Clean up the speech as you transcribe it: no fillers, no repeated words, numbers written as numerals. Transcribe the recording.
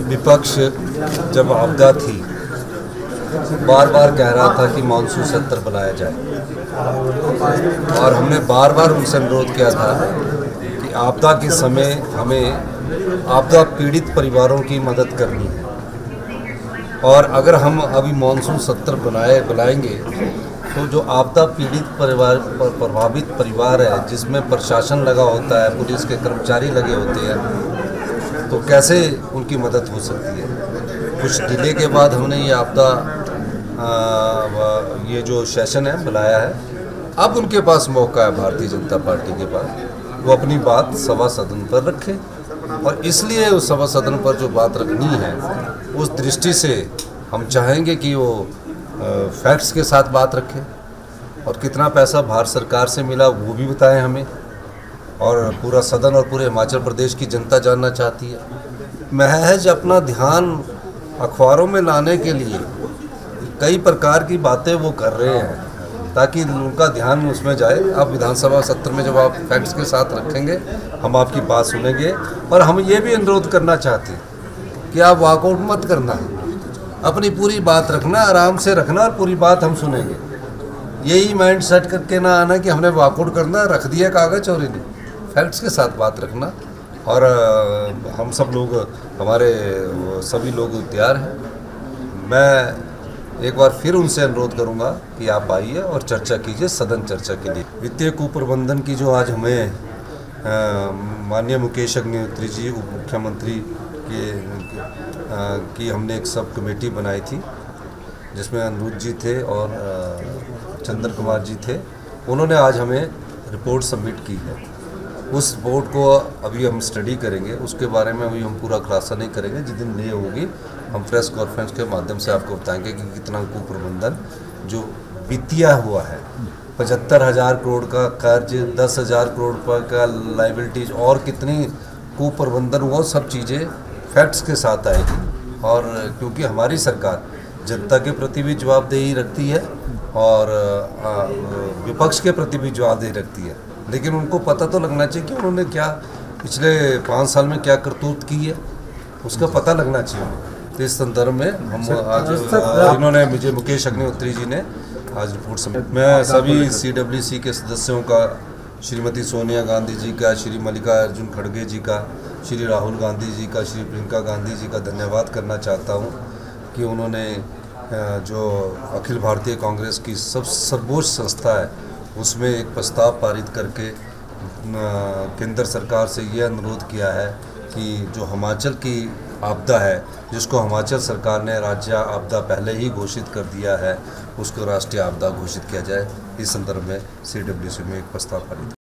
विपक्ष जब आपदा थी बार बार कह रहा था कि मानसून सत्र बुलाया जाए और हमने बार बार उनसे अनुरोध किया था कि आपदा के समय हमें आपदा पीड़ित परिवारों की मदद करनी है। और अगर हम अभी मानसून सत्र बुलाएंगे तो जो आपदा पीड़ित प्रभावित परिवार है, जिसमें प्रशासन लगा होता है, पुलिस के कर्मचारी लगे होते हैं, तो कैसे उनकी मदद हो सकती है। कुछ डिले के बाद हमने ये आपदा ये जो सेशन है बुलाया है। अब उनके पास मौका है, भारतीय जनता पार्टी के पास, वो अपनी बात सभा सदन पर रखें। और इसलिए उस सभा सदन पर जो बात रखनी है, उस दृष्टि से हम चाहेंगे कि वो फैक्ट्स के साथ बात रखें और कितना पैसा भारत सरकार से मिला वो भी बताएं हमें। और पूरा सदन और पूरे हिमाचल प्रदेश की जनता जानना चाहती है। महज अपना ध्यान अखबारों में लाने के लिए कई प्रकार की बातें वो कर रहे हैं ताकि उनका ध्यान उसमें जाए। आप विधानसभा सत्र में जब आप फैक्ट्स के साथ रखेंगे, हम आपकी बात सुनेंगे। और हम ये भी अनुरोध करना चाहते हैं कि आप वॉकआउट मत करना, अपनी पूरी बात रखना, आराम से रखना और पूरी बात हम सुनेंगे। यही माइंड सेट करके ना आना कि हमने वॉकआउट करना, रख दिया कागज और इन्हें फैक्ट्स के साथ बात रखना। और हम सब लोग, हमारे सभी लोग तैयार हैं। मैं एक बार फिर उनसे अनुरोध करूंगा कि आप आइए और चर्चा कीजिए, सदन चर्चा के लिए। वित्तीय कुप्रबंधन की जो आज हमें माननीय मुकेश अग्निहोत्री जी, उप मुख्यमंत्री की हमने एक सब कमेटी बनाई थी, जिसमें अनिरुद्ध जी थे और चंद्र कुमार जी थे। उन्होंने आज हमें रिपोर्ट सबमिट की है। उस रिपोर्ट को अभी हम स्टडी करेंगे, उसके बारे में अभी हम पूरा खुलासा नहीं करेंगे। जिस दिन ये होगी हम प्रेस कॉन्फ्रेंस के माध्यम से आपको बताएंगे कि कितना कुप्रबंधन जो वित्तीय हुआ है। 75,000 करोड़ का कर्ज, 10,000 करोड़ रुपये का लाइबिलिटीज और कितनी कुप्रबंधन हुआ, सब चीज़ें फैक्ट्स के साथ आएगी। और क्योंकि हमारी सरकार जनता के प्रति भी जवाबदेही रखती है और विपक्ष के प्रति भी जवाबदेही रखती है, लेकिन उनको पता तो लगना चाहिए कि उन्होंने क्या पिछले 5 साल में क्या करतूत की है, उसका पता लगना चाहिए। तो इस संदर्भ में हम आज इन्होंने मुझे मुकेश अग्निहोत्री जी ने आज रिपोर्ट सबमिट। मैं सभी CWC के सदस्यों का, श्रीमती सोनिया गांधी जी का, श्री मल्लिकार्जुन खड़गे जी का, श्री राहुल गांधी जी का, श्री प्रियंका गांधी जी का धन्यवाद करना चाहता हूँ कि उन्होंने जो अखिल भारतीय कांग्रेस की सर्वोच्च संस्था है, उसमें एक प्रस्ताव पारित करके केंद्र सरकार से ये अनुरोध किया है कि जो हिमाचल की आपदा है, जिसको हिमाचल सरकार ने राज्य आपदा पहले ही घोषित कर दिया है, उसको राष्ट्रीय आपदा घोषित किया जाए। इस संदर्भ में CWC में एक प्रस्ताव पारित